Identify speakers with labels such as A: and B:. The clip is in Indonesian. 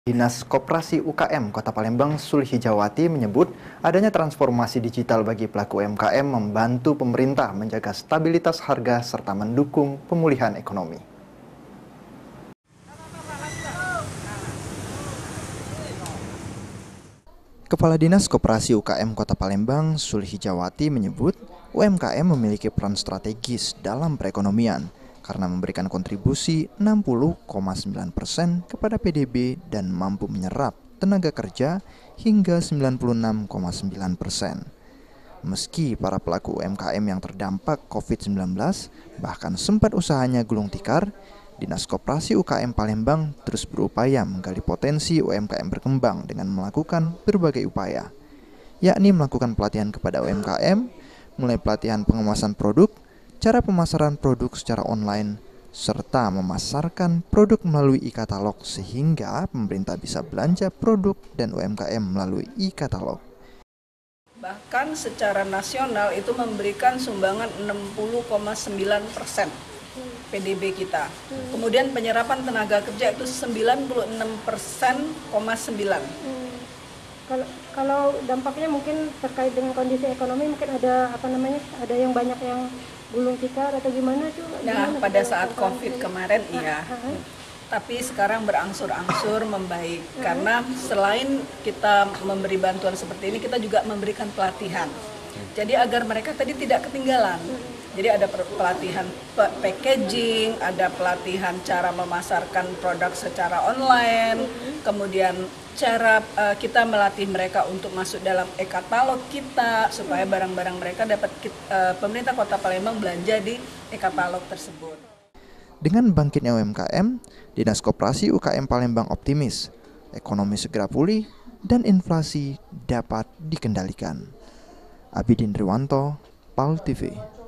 A: Dinas Koperasi UKM Kota Palembang Sulhijawati menyebut adanya transformasi digital bagi pelaku UMKM membantu pemerintah menjaga stabilitas harga serta mendukung pemulihan ekonomi. Kepala Dinas Koperasi UKM Kota Palembang Sulhijawati menyebut UMKM memiliki peran strategis dalam perekonomian karena memberikan kontribusi 60,9% kepada PDB dan mampu menyerap tenaga kerja hingga 96,9%. Meski para pelaku UMKM yang terdampak COVID-19 bahkan sempat usahanya gulung tikar, Dinas Koperasi UKM Palembang terus berupaya menggali potensi UMKM berkembang dengan melakukan berbagai upaya, yakni melakukan pelatihan kepada UMKM, mulai pelatihan pengemasan produk, cara pemasaran produk secara online, serta memasarkan produk melalui e-katalog sehingga pemerintah bisa belanja produk dan UMKM melalui e-katalog.
B: Bahkan secara nasional itu memberikan sumbangan 60,9% PDB kita. Kemudian penyerapan tenaga kerja itu 96,9%.
C: Kalau dampaknya mungkin terkait dengan kondisi ekonomi mungkin ada ada yang banyak yang gulung tikar atau gimana tuh?
B: Nah, pada saat COVID kemarin iya. Tapi sekarang berangsur-angsur membaik karena selain kita memberi bantuan seperti ini, kita juga memberikan pelatihan. Jadi agar mereka tadi tidak ketinggalan. Jadi ada pelatihan packaging, ada pelatihan cara memasarkan produk secara online, kemudian cara kita melatih mereka untuk masuk dalam e-katalog kita supaya barang-barang mereka dapat pemerintah Kota Palembang belanja di e-katalog tersebut.
A: Dengan bangkitnya UMKM, Dinas Koperasi UKM Palembang optimis ekonomi segera pulih dan inflasi dapat dikendalikan. Abidin Riwanto, PAL TV.